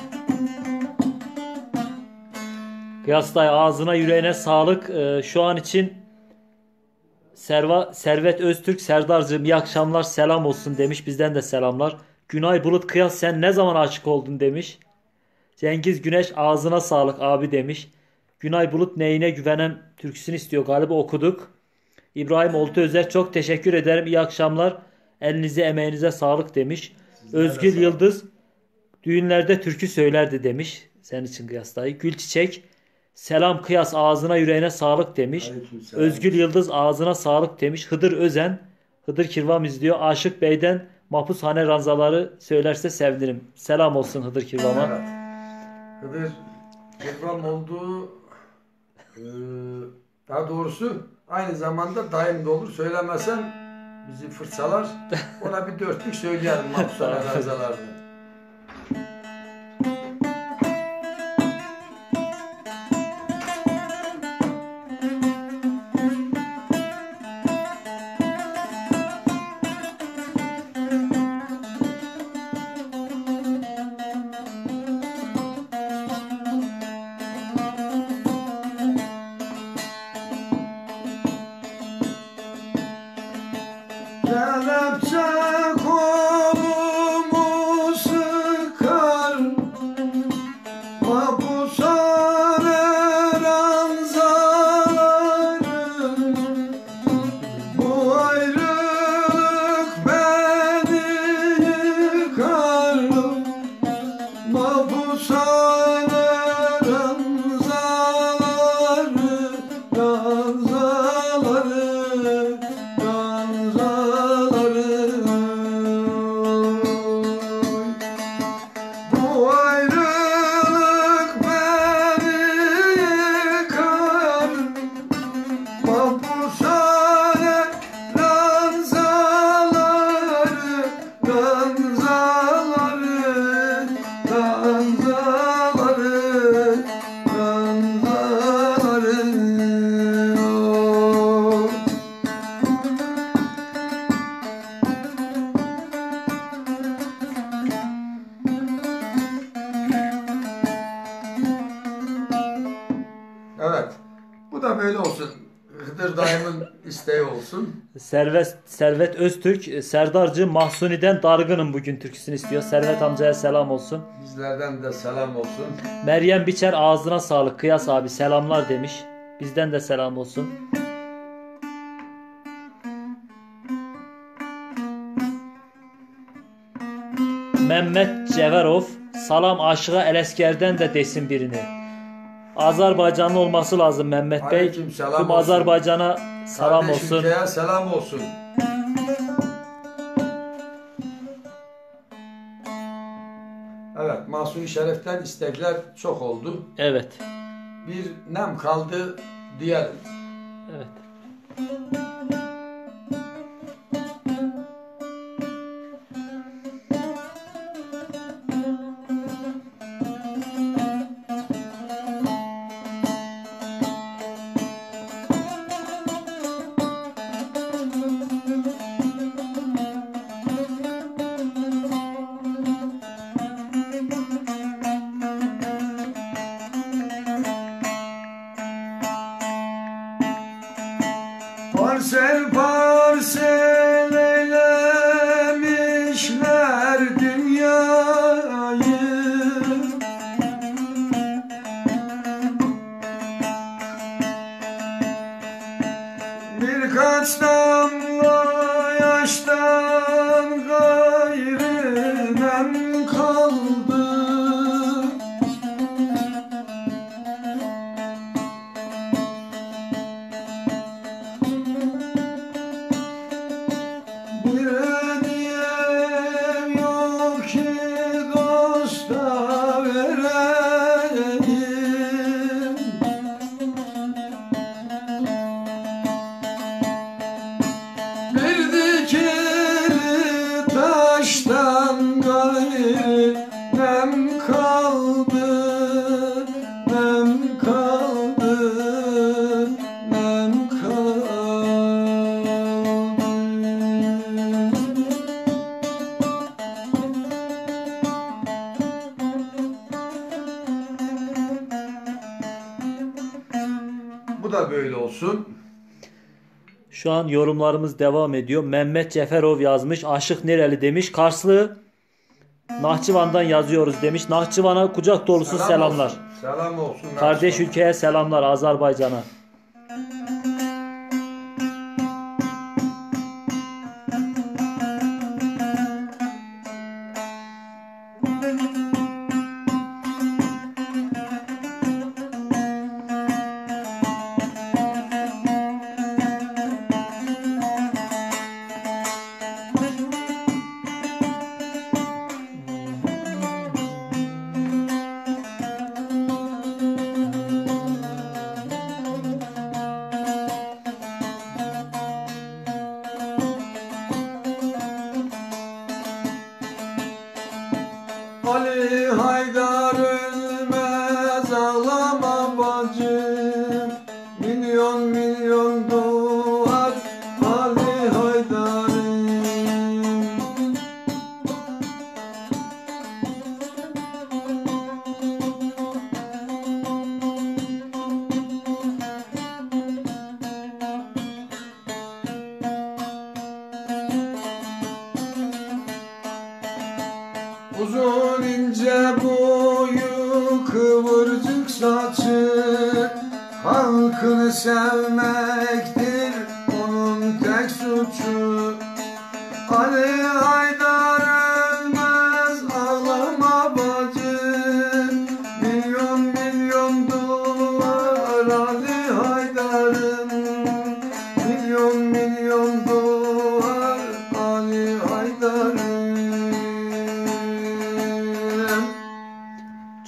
Kıyas dayı ağzına yüreğine sağlık. Ee, şu an için Serva, Servet Öztürk Serdar'cığım iyi akşamlar selam olsun demiş. Bizden de selamlar. Günay Bulut Kıyas sen ne zaman aşık oldun demiş. Cengiz Güneş ağzına sağlık abi demiş. Günay Bulut neyine güvenen türküsünü istiyor galiba okuduk. İbrahim Oltuözer çok teşekkür ederim iyi akşamlar. Elinize emeğinize sağlık demiş. Sizlere Özgül sağlık. Yıldız düğünlerde türkü söylerdi demiş. Senin için Kıyas dayı. Gülçiçek selam Kıyas ağzına yüreğine sağlık demiş. Aleykümselam. Özgül Yıldız ağzına sağlık demiş. Hıdır Özen Hıdır Kirvam izliyor. Aşık Bey'den Mapushane ranzaları söylerse sevinirim. Selam olsun Hıdır Kirvam'a. Evet. Hıdır Kirvam olduğu e, daha doğrusu aynı zamanda dayım da olur. Söylemesem bizi fırçalar. Ona bir dörtlük söyleyelim Mapushane ranzalarını. Mahpushane ranzaları, ranzaları, ranzaları. Bu ayrılık beni yıkar. Mahpushane ranzaları, ranzaları, ranzaları, ranzaları. Evet, bu da böyle olsun. Hıdır dayımın isteği olsun. Servet, Servet Öztürk, Serdarcı Mahsuni'den dargınım bugün türküsünü istiyor. Servet amcaya selam olsun. Bizlerden de selam olsun. Meryem Biçer ağzına sağlık. Kıyas abi selamlar demiş. Bizden de selam olsun. Mehmet Ceverov, salam aşığa Elesker'den de desin birini. Azerbaycanlı olması lazım Mehmet Bey. Aleyküm selam Tüm olsun. Azerbaycan'a selam Kardeş olsun. ülkeye selam olsun. Evet, Mahsuni Şeref'ten istekler çok oldu. Evet. Bir nem kaldı diyelim. Evet. Parsel parsel eylemişler dünyayı. Birkaç damla yaştan gayrı nem kaldı. Bir hediyem yok ki dosta vereyim. Bir dikili taştan gayrı nem kaldı, nem kaldı, nem kaldı. Bu da böyle olsun. Şu an yorumlarımız devam ediyor. Mehmet Ceferov yazmış. Aşık nereli demiş. Karslı Nahçıvan'dan yazıyoruz demiş. Nahçıvan'a kucak dolusu Selam selamlar. olsun. Selam olsun. Kardeş Nahçıvan. ülkeye selamlar, Azerbaycan'a. Ali Haydar ölmez, ağlama bacım. Milyon milyon doğar Ali Haydar'ım. Uzun ince boyu, kıvırcık saçı, halkını sevmektir onun tek suçu. Ali Haydar ölmez, ağlama bacım.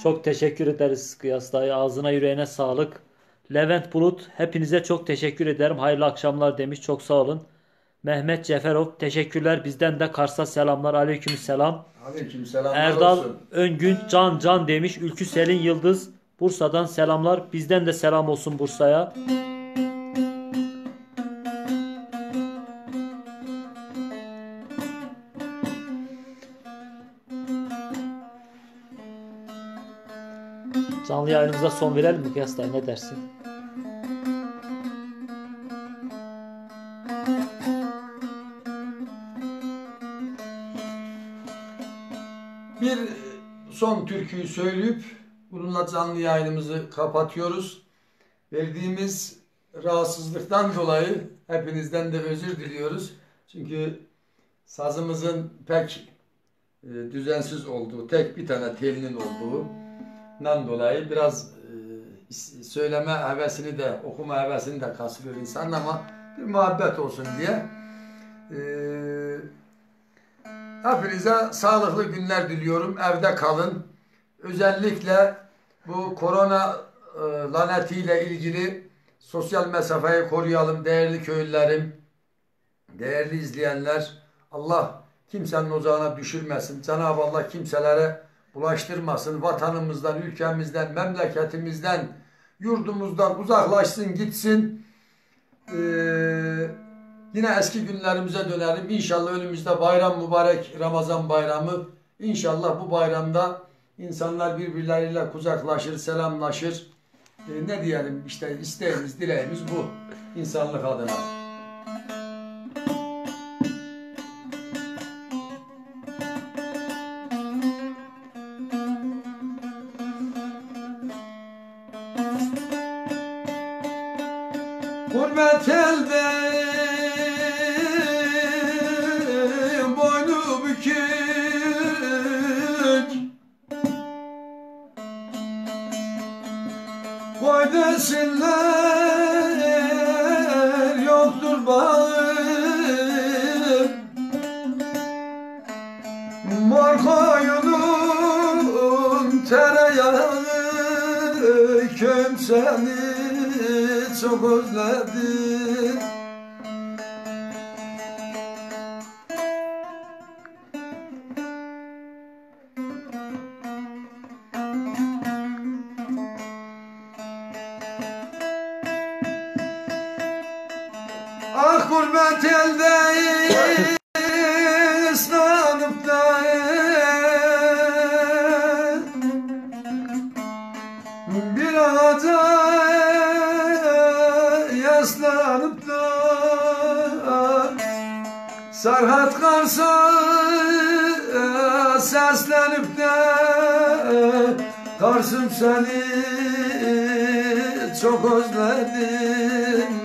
Çok teşekkür ederiz Kıyas dayı. Ağzına yüreğine sağlık. Levent Bulut, hepinize çok teşekkür ederim. Hayırlı akşamlar demiş. Çok sağ olun. Mehmet Ceferov, teşekkürler. Bizden de Kars'a selamlar. Aleykümselam. Aleykümselamlar Erdal olsun. Öngün can can demiş. Ülkü Selin Yıldız, Bursa'dan selamlar. Bizden de selam olsun Bursa'ya. Canlı yayınımıza son verelim mi Kıyas dayı, ne dersin? Bir son türküyü söyleyip bununla canlı yayınımızı kapatıyoruz. Verdiğimiz rahatsızlıktan dolayı hepinizden de özür diliyoruz. Çünkü sazımızın pek e, düzensiz olduğu, tek bir tane telinin olduğundan dolayı biraz e, söyleme hevesini de, okuma hevesini de kasılıyor insan, ama bir muhabbet olsun diye. Eee Hepinize sağlıklı günler diliyorum. Evde kalın. Özellikle bu korona e, lanetiyle ilgili sosyal mesafeyi koruyalım değerli köylülerim, değerli izleyenler. Allah kimsenin ocağına düşürmesin. Cenab-ı Allah kimselere bulaştırmasın. Vatanımızdan, ülkemizden, memleketimizden, yurdumuzdan uzaklaşsın, gitsin. Eee Yine eski günlerimize dönelim. İnşallah önümüzde bayram, mübarek Ramazan bayramı. İnşallah bu bayramda insanlar birbirleriyle kucaklaşır, selamlaşır. E, ne diyelim işte, isteğimiz, dileğimiz bu insanlık adına. Gurbet elde Koy desinler yoktur bağır, mor koyunun tereyağı, köyüm seni çok özledim. Ah gurbet elde ıslanıp da bir ağaca yaslanıp da Serhat Kars'a seslenip de Kars'ım seni çok özledim.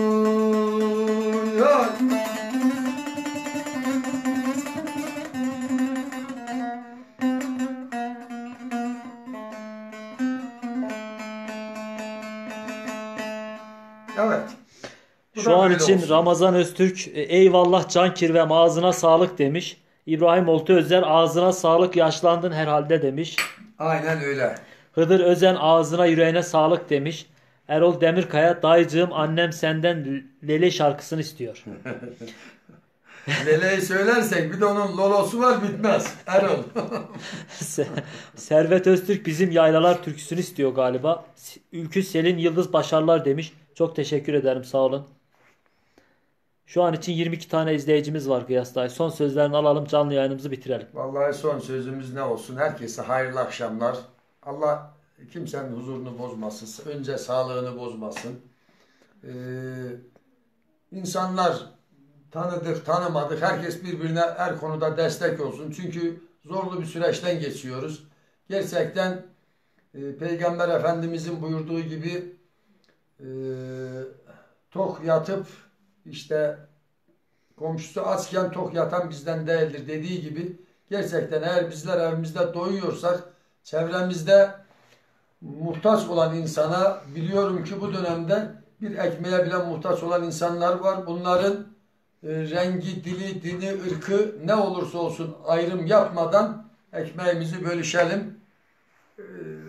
Evet. Bu Şu da an böyle için olsun. Ramazan Öztürk, e, eyvallah Can Kirvem, ağzına sağlık demiş. İbrahim Oltu Özer, ağzına sağlık, yaşlandın herhalde demiş. Aynen öyle. Hıdır Özen, ağzına yüreğine sağlık demiş. Erol Demirkaya, dayıcığım annem senden Lele şarkısını istiyor. Lele'yi söylersek bir de onun lolosu var, bitmez. Erol. Servet Öztürk bizim yaylalar türküsünü istiyor galiba. Ülkü Selin Yıldız başarılar demiş. Çok teşekkür ederim, sağ olun. Şu an için yirmi iki tane izleyicimiz var Kıyas dayı. Son sözlerini alalım, canlı yayınımızı bitirelim. Vallahi son sözümüz ne olsun? Herkese hayırlı akşamlar. Allah kimsenin huzurunu bozmasın. Önce sağlığını bozmasın. Ee, insanlar tanıdık, tanımadık. Herkes birbirine her konuda destek olsun. Çünkü zorlu bir süreçten geçiyoruz. Gerçekten e, Peygamber Efendimizin buyurduğu gibi e, tok yatıp işte komşusu açken tok yatan bizden değildir dediği gibi, gerçekten eğer bizler evimizde doyuyorsak, çevremizde muhtaç olan insana, biliyorum ki bu dönemde bir ekmeğe bile muhtaç olan insanlar var. Bunların e, rengi, dili, dini, ırkı ne olursa olsun ayrım yapmadan ekmeğimizi bölüşelim. E,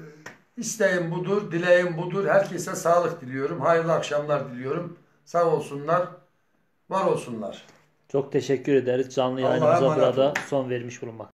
İsteğim budur, dileğim budur. Herkese sağlık diliyorum. Hayırlı akşamlar diliyorum. Sağ olsunlar, var olsunlar. Çok teşekkür ederiz. Canlı Allah'a yayınımıza emanet burada olun. son vermiş bulunmak.